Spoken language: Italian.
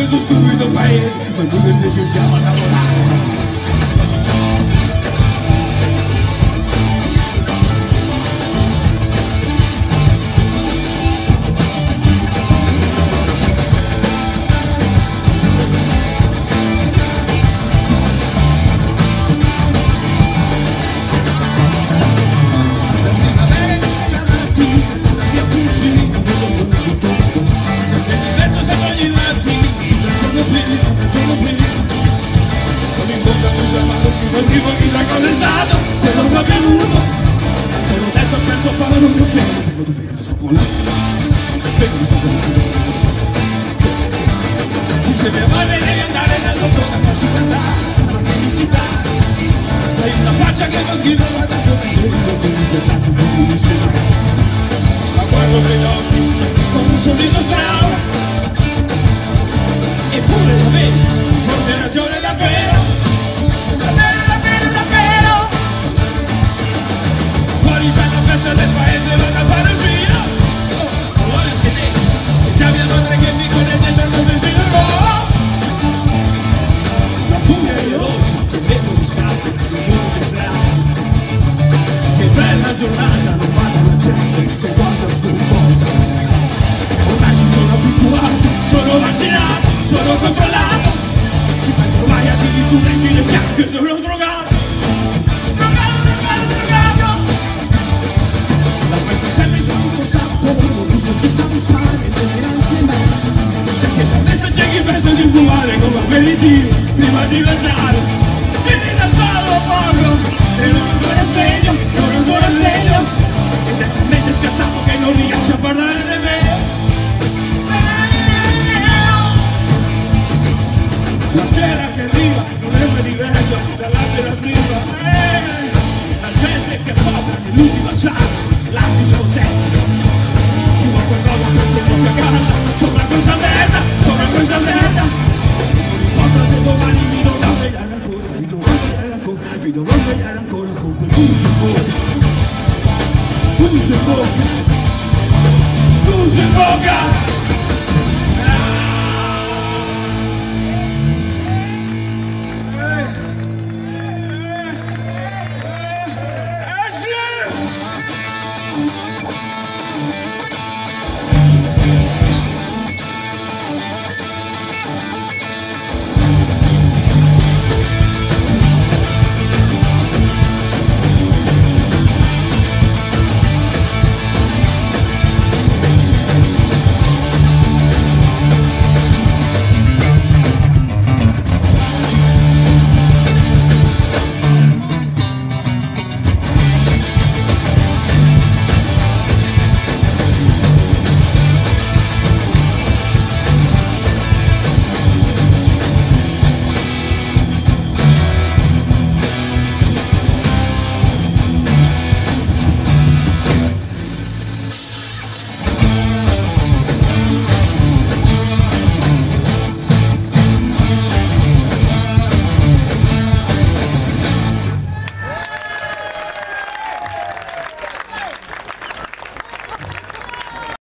tutto stupido paese, ma noi invece siamo a lavorare. Vivo chissà cosa è stato, quello che è avvenuto. Se l'ho detto al terzo palo non mi offendo. Tengo tu figlio, sono buono. Dice mia madre devi andare dal dottore a farti cantare, a farti visitare. Hai una faccia che fa schifo, guarda come sei, non mi sei tanto buonissimo. Ma guardo negli occhi con un sorriso strano. Eppure lo vedi, forse hai ragione davvero. Del paese non da fare il giro. Vuole che te già mia madre che mi corregge tanto del giro. La furia è rossa, che metto di scatto, il giorno di strada. Che bella giornata, non vado la gente che guarda sul mondo. Ormai ci sono abituato, sono vaccinato, sono controllato. Ci penso mai addirittura in ginocchiaio che sono drogato. Penso di fumare come aperitivo prima di mangiare. Vieni dal palo poco, e non ancora sveglio, non ancora sveglio. Ed è talmente scazzato che non riesce a parlare nemmeno. La sera che arriva non è mai diverso dalla sera prima. La gente che è povera nell'ultima sala, l'altro sono te. Ci vuole qualcosa per che non si accanta, sopra questa merda, sopra questa merda. Domani mi dovrò svegliare ancora, mi dovrò svegliare ancora, mi dovrò svegliare ancora con quel pulso in bocca. Pulso in bocca, pulso in bocca.